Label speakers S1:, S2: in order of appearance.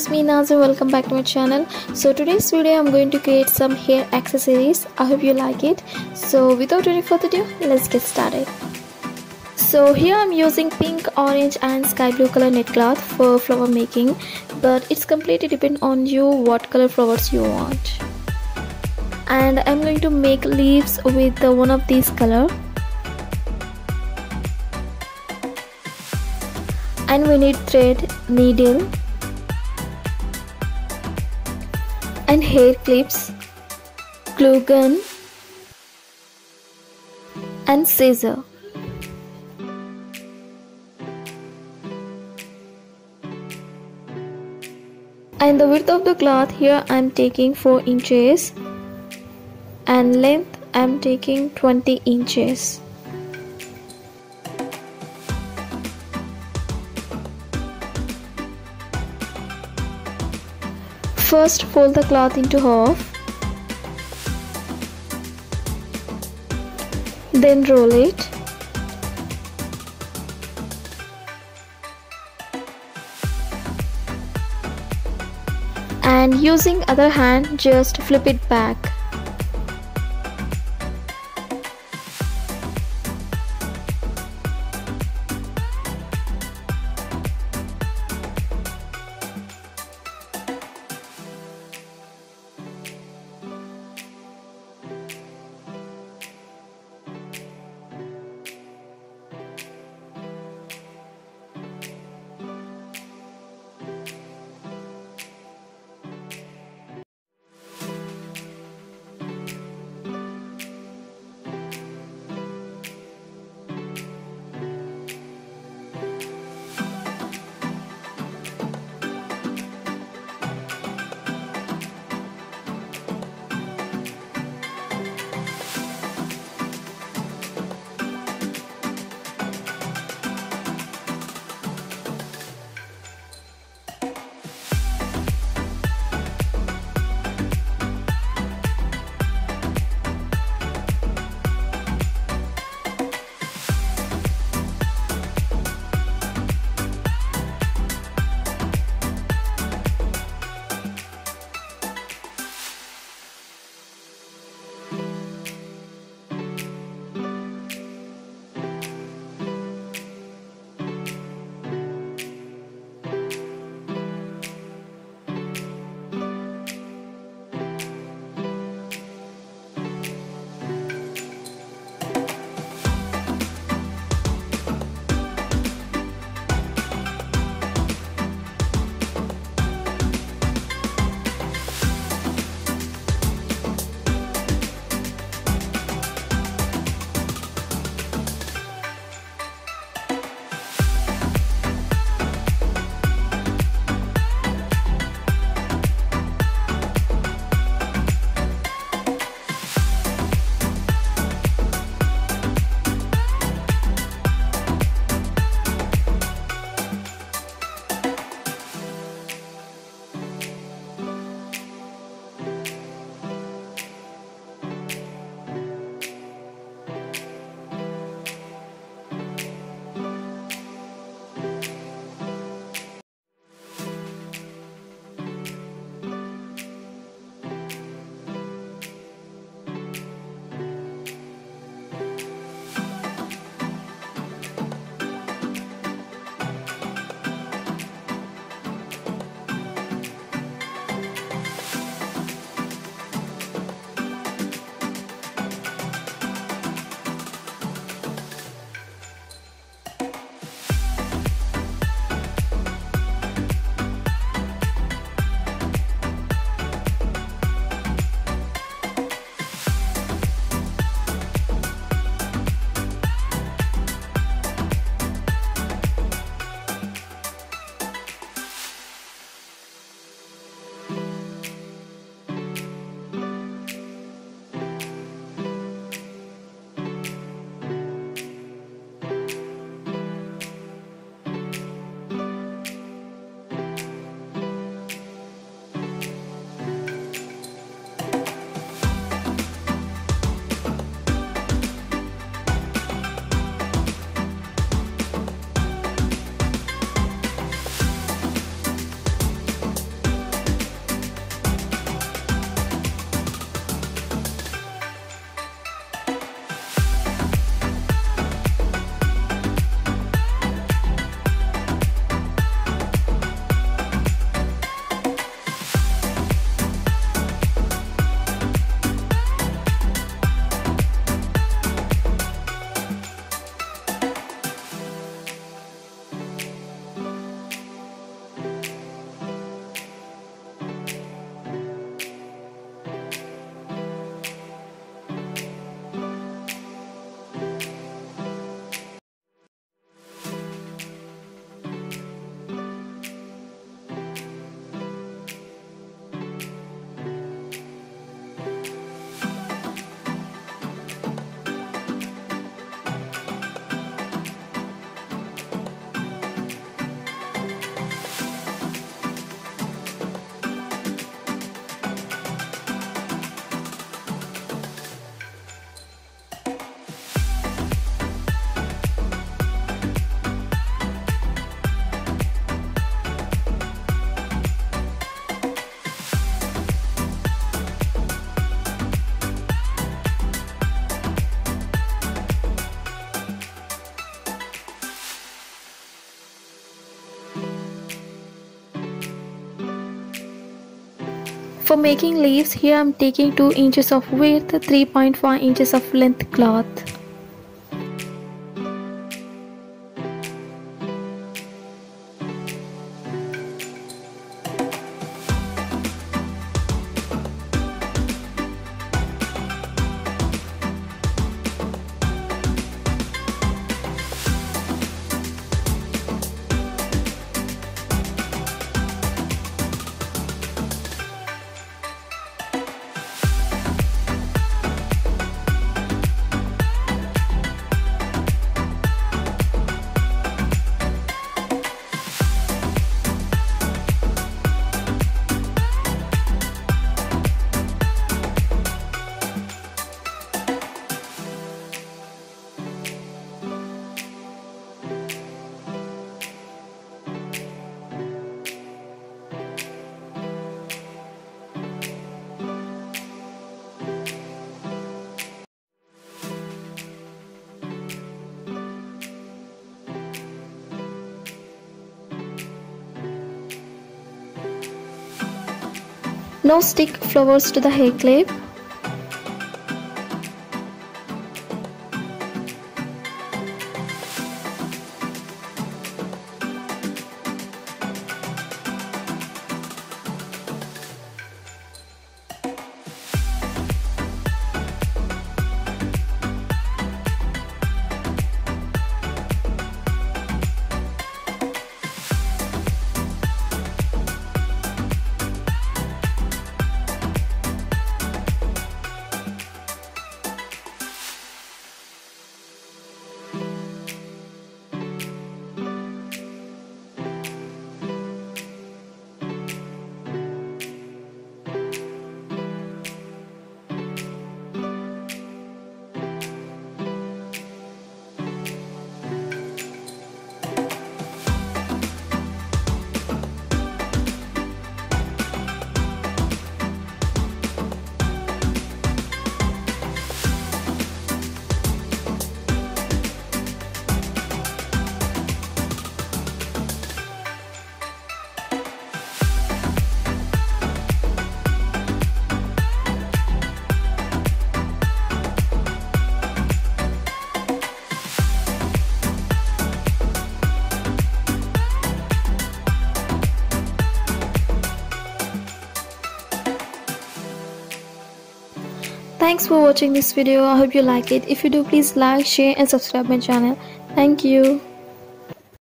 S1: it's me Nazir. Welcome back to my channel. So today's video I'm going to create some hair accessories. I hope you like it. So without any further ado, let's get started. So here I'm using pink, orange and sky blue color knit cloth for flower making, but it's completely depend on you what color flowers you want. And I'm going to make leaves with one of these color. And we need thread, needle and hair clips, glue gun and scissor. And the width of the cloth here I'm taking 4 inches and length I'm taking 20 inches. First fold the cloth into half, then roll it, and using other hand just flip it back. making leaves, here I'm taking 2 inches of width, 3.5 inches of length cloth. Now stick flowers to the hair clip. Thanks for watching this video. I hope you like it. If you do, please like, share and subscribe my channel. Thank you.